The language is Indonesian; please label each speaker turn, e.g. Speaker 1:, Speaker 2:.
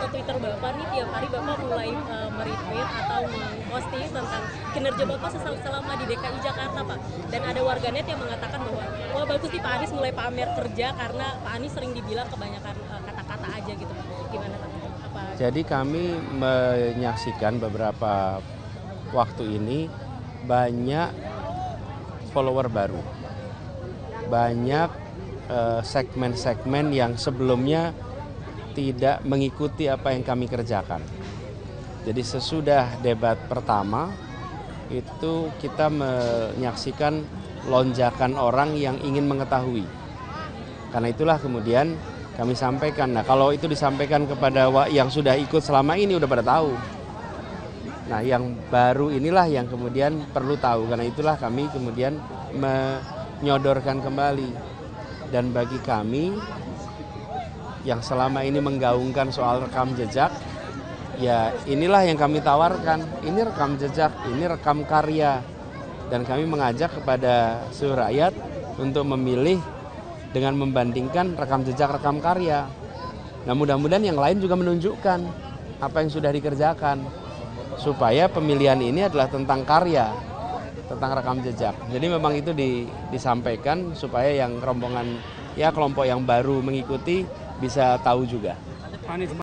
Speaker 1: Twitter Bapak nih tiap hari Bapak mulai meretweet atau memposting tentang kinerja Bapak selama di DKI Jakarta, Pak. Dan ada warganet yang mengatakan bahwa wah bagus nih Pak Anies mulai pamer kerja karena Pak Anies sering dibilang kebanyakan kata-kata aja gitu, Pak. Gimana Pak?
Speaker 2: Jadi kami menyaksikan beberapa waktu ini banyak follower baru, banyak segmen-segmen yang sebelumnya tidak mengikuti apa yang kami kerjakan. Jadi sesudah debat pertama itu kita menyaksikan lonjakan orang yang ingin mengetahui. Karena itulah kemudian kami sampaikan. Nah kalau itu disampaikan kepada yang sudah ikut selama ini udah pada tahu. Nah yang baru inilah yang kemudian perlu tahu. Karena itulah kami kemudian menyodorkan kembali. Dan bagi kami yang selama ini menggaungkan soal rekam jejak, ya inilah yang kami tawarkan. Ini rekam jejak, ini rekam karya. Dan kami mengajak kepada seluruh rakyat untuk memilih dengan membandingkan rekam jejak, rekam karya. Nah mudah-mudahan yang lain juga menunjukkan apa yang sudah dikerjakan. Supaya pemilihan ini adalah tentang karya, tentang rekam jejak. Jadi memang itu disampaikan supaya yang rombongan, ya kelompok yang baru mengikuti bisa tahu juga.